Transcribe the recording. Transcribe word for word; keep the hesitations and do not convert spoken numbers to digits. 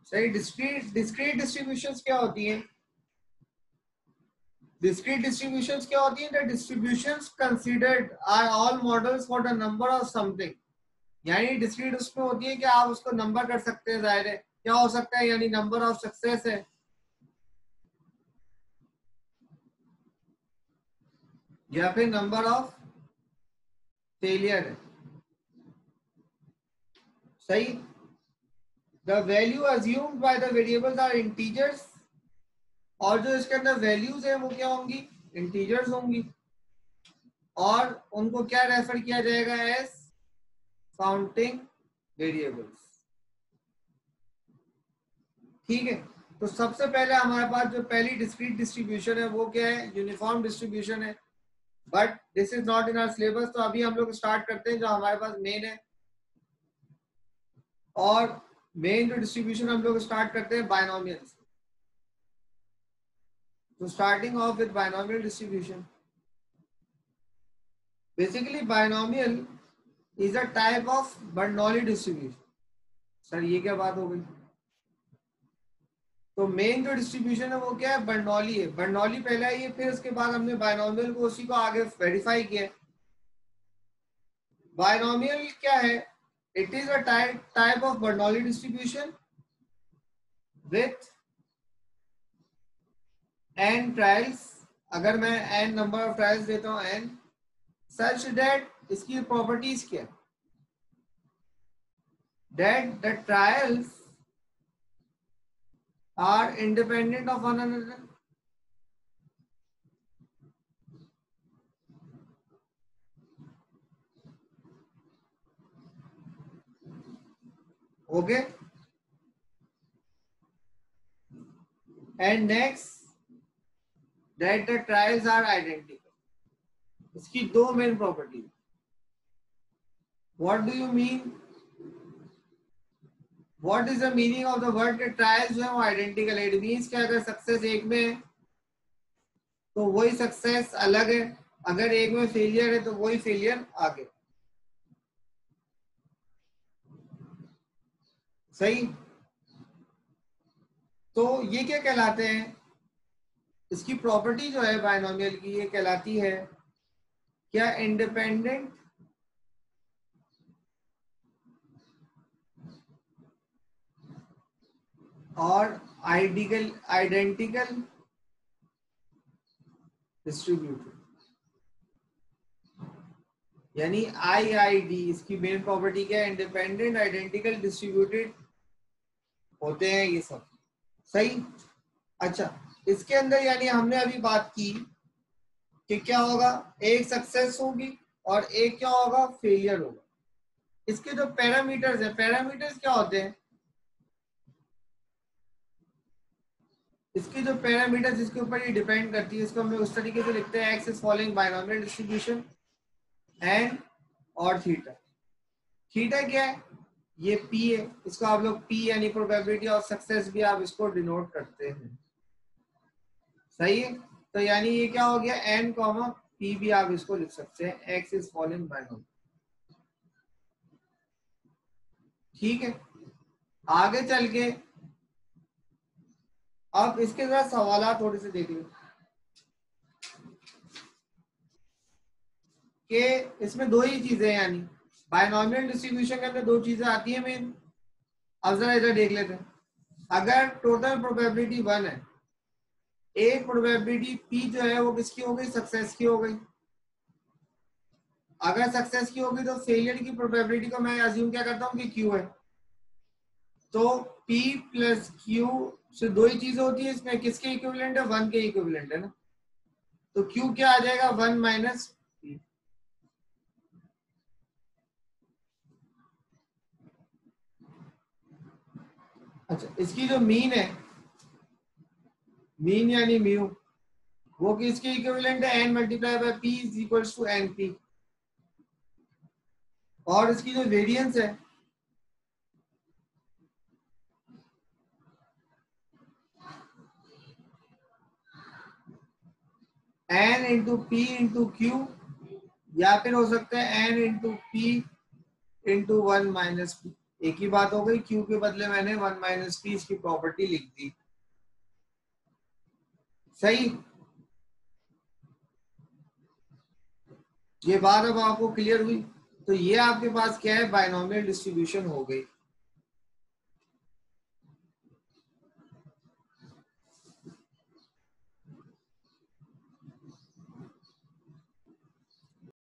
सही। Discrete discrete distributions क्या होती हैं? डिस्क्रीट डिस्ट्रीब्यूशंस क्या होती हैं? The distributions considered are all models for the number of something. यानी डिस्क्रीट उसमें होती है कि आप उसको नंबर कर सकते हैं, जाहिर है क्या हो सकता है, यानी नंबर ऑफ सक्सेस है या फिर नंबर ऑफ फेलियर है। सही। The value assumed by the variables are integers, और जो इसके अंदर वैल्यूज है वो क्या होंगी? इंटीजर्स होंगी, और उनको क्या रेफर किया जाएगा? As counting variables. ठीक है। तो सबसे पहले हमारे पास जो पहली डिस्क्रीट डिस्ट्रीब्यूशन है वो क्या है? यूनिफॉर्म डिस्ट्रीब्यूशन है। But this is not in our syllabus, तो अभी हम लोग स्टार्ट करते हैं जो हमारे पास मेन है। और मेन जो डिस्ट्रीब्यूशन हम लोग स्टार्ट करते हैं बायनोमियल से। तो starting of with binomial distribution. Basically binomial is a type of Bernoulli distribution. Sir ये क्या बात हो गई? तो मेन जो डिस्ट्रीब्यूशन है वो क्या है? बर्नौली है। बर्नौली पहले आई है, फिर उसके बाद हमने बायनोमियल को उसी को आगे वेरीफाई किया। बायनोमियल क्या है? It is a type type of Bernoulli distribution with n trials. अगर मैं n नंबर ऑफ ट्रायल्स देता हूं n, सच दैट इसकी प्रॉपर्टीज क्या? That the trials are independent of one another. Okay. And next that the trials are identical. इसकी दो main property. What do you mean? What is the meaning of the word के trials जो है वो identical है? It means कि अगर success एक में है तो वही सक्सेस अलग है, अगर एक में फेलियर है तो वही फेलियर आगे। सही। तो ये क्या कहलाते हैं? इसकी प्रॉपर्टी जो है बायनोमियल की, ये कहलाती है क्या? इंडिपेंडेंट और आइडिकल आइडेंटिकल डिस्ट्रीब्यूटेड। यानी आई आई डी इसकी मेन प्रॉपर्टी क्या है? इंडिपेंडेंट आइडेंटिकल डिस्ट्रीब्यूटेड होते हैं ये सब। सही। अच्छा, इसके अंदर यानी हमने अभी बात की कि क्या होगा? एक सक्सेस होगी और एक क्या होगा? फेलियर होगा। इसके जो पैरामीटर्स है, पैरामीटर्स क्या होते हैं? इसकी जो पैरामीटर जिसके ऊपर ये डिपेंड करती है, इसको हम लोग उस तरीके से लिखते हैं, X is following binomial distribution N और थीटा। थीटा क्या है? ये पी है, इसको आप लोग पी यानी प्रोबेबिलिटी ऑफ सक्सेस भी आप इसको डिनोट करते हैं। सही है। तो यानी ये क्या हो गया? एन कॉमा पी भी आप इसको लिख सकते हैं, एक्स इज फॉलोइंग बायनोमियल। ठीक है। आगे चल के अब इसके साथ सवाल थोड़े से देखिए कि इसमें दो ही चीजें हैं, यानी बायनोमियल डिस्ट्रीब्यूशन के अंदर दो चीजें आती है मेन। अब जरा इधर देख लेते हैं। अगर टोटल प्रोबेबिलिटी वन है, एक प्रोबेबिलिटी पी जो है वो किसकी हो गई? सक्सेस की हो गई। अगर सक्सेस की होगी तो फेलियर की प्रोबेबिलिटी को मैं अज्यूम क्या करता हूँ कि क्यू है। तो P प्लस क्यू से दो ही चीजें होती है इसमें, किसके इक्विवेलेंट है? वन के इक्विवेलेंट है ना। तो Q क्या आ जाएगा? One minus P. अच्छा, इसकी जो मीन है, मीन यानी म्यू, वो किसके इक्विवेलेंट है? N multiply by P is equals to N P. और इसकी जो वेरिएंस है, N into P into Q, या फिर हो सकता है N into P into one minus P. एक ही बात हो गई, क्यू के बदले मैंने वन माइनस पी इसकी प्रॉपर्टी लिख दी। सही, ये बात अब आपको क्लियर हुई। तो ये आपके पास क्या है, बायनोमियल डिस्ट्रीब्यूशन हो गई।